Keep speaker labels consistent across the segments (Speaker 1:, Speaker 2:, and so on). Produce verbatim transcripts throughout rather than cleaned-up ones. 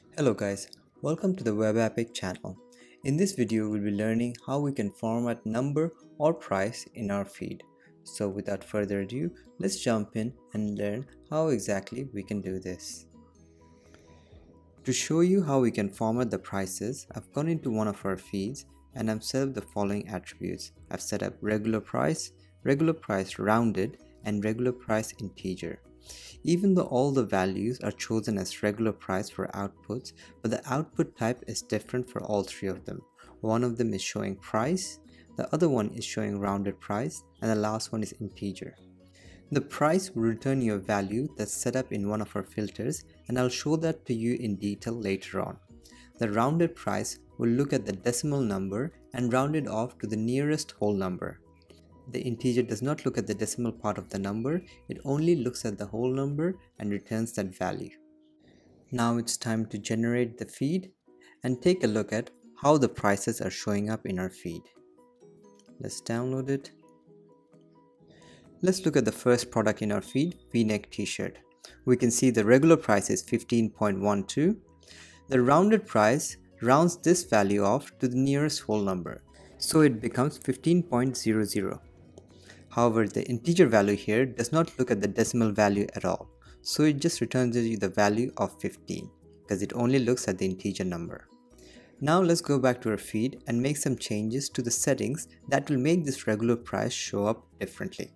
Speaker 1: Hello guys, welcome to the WebApic channel. In this video, we'll be learning how we can format number or price in our feed. So without further ado, let's jump in and learn how exactly we can do this. To show you how we can format the prices, I've gone into one of our feeds and I've set up the following attributes. I've set up regular price, regular price rounded, and regular price integer. Even though all the values are chosen as regular price for outputs, but the output type is different for all three of them. One of them is showing price, the other one is showing rounded price, and the last one is integer. The price will return you a value that's set up in one of our filters, and I'll show that to you in detail later on. The rounded price will look at the decimal number and round it off to the nearest whole number. The integer does not look at the decimal part of the number, it only looks at the whole number and returns that value. Now it's time to generate the feed and take a look at how the prices are showing up in our feed. Let's download it. Let's look at the first product in our feed, V-neck t-shirt. We can see the regular price is fifteen point one two. The rounded price rounds this value off to the nearest whole number, so it becomes fifteen point zero zero. However, the integer value here does not look at the decimal value at all, so it just returns you the value of fifteen because it only looks at the integer number. Now let's go back to our feed and make some changes to the settings that will make this regular price show up differently.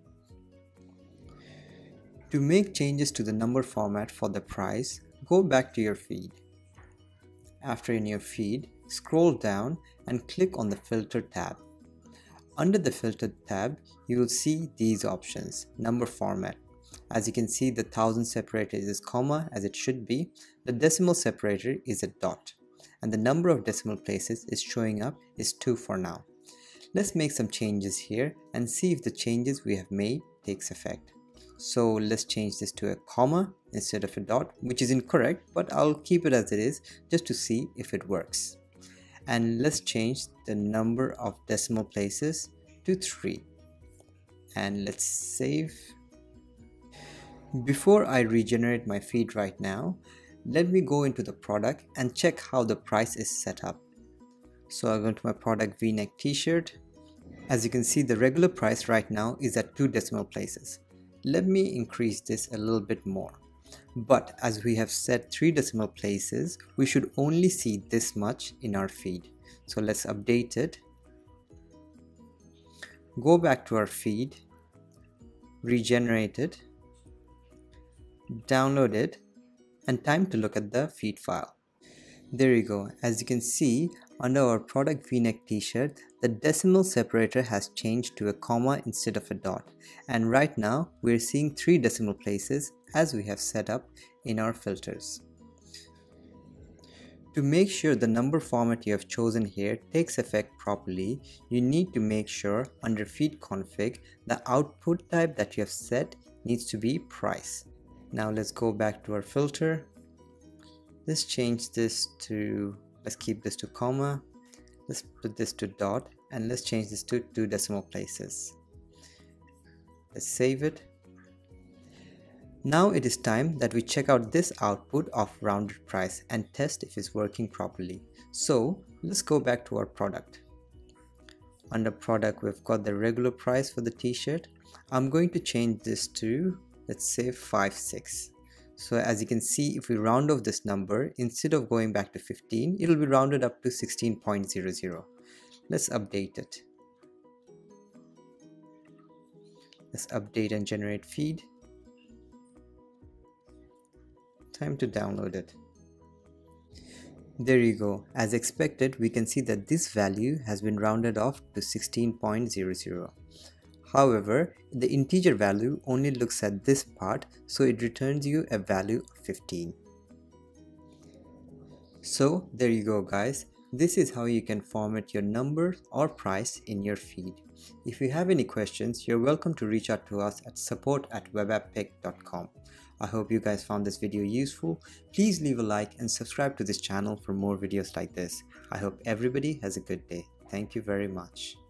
Speaker 1: To make changes to the number format for the price, go back to your feed. After in your feed, scroll down and click on the filter tab. Under the filter tab, you will see these options. Number format. As you can see, the thousand separator is comma as it should be. The decimal separator is a dot. And the number of decimal places is showing up is two for now. Let's make some changes here and see if the changes we have made takes effect. So let's change this to a comma instead of a dot, which is incorrect, but I'll keep it as it is just to see if it works. And let's change the number of decimal places to three, and let's save. Before I regenerate my feed right now, let me go into the product and check how the price is set up. So I'll go into my product V-neck t-shirt. As you can see, the regular price right now is at two decimal places. Let me increase this a little bit more. But as we have set three decimal places, we should only see this much in our feed. So let's update it. Go back to our feed, regenerate it, download it, and time to look at the feed file. There you go. As you can see, under our product V-neck t-shirt, the decimal separator has changed to a comma instead of a dot. And right now, we're seeing three decimal places as we have set up in our filters. To make sure the number format you have chosen here takes effect properly, you need to make sure under feed config, the output type that you have set needs to be price. Now let's go back to our filter. Let's change this to, let's keep this to comma. Let's put this to dot, and let's change this to two decimal places. Let's save it. Now it is time that we check out this output of rounded price and test if it's working properly. So let's go back to our product. Under product, we've got the regular price for the t-shirt. I'm going to change this to, let's say five six. So as you can see, if we round off this number, instead of going back to fifteen, it'll be rounded up to sixteen point zero zero. Let's update it. Let's update and generate feed. Time to download it. There you go. As expected, we can see that this value has been rounded off to sixteen point zero zero. However, the integer value only looks at this part, so it returns you a value of fifteen. So there you go guys. This is how you can format your number or price in your feed. If you have any questions, you're welcome to reach out to us at support at webapic dot com. I hope you guys found this video useful. Please leave a like and subscribe to this channel for more videos like this. I hope everybody has a good day. Thank you very much.